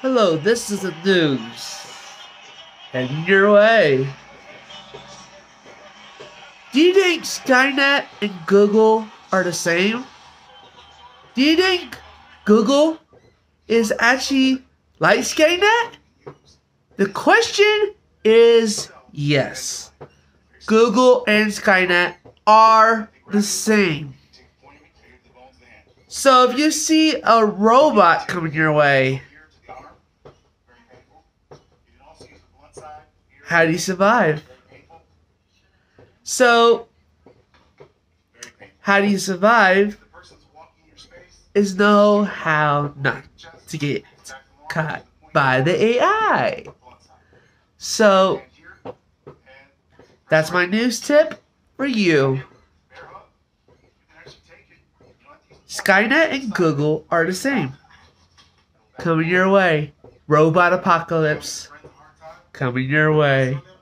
Hello, this is the news. Heading your way. Do you think Skynet and Google are the same? Do you think Google is actually like Skynet? The question is yes. Google and Skynet are the same. So if you see a robot coming your way, how do you survive? So, how do you survive is know how not to get caught by the AI. So, that's my news tip for you. Skynet and Google are the same. Coming your way. Robot apocalypse. Coming your way.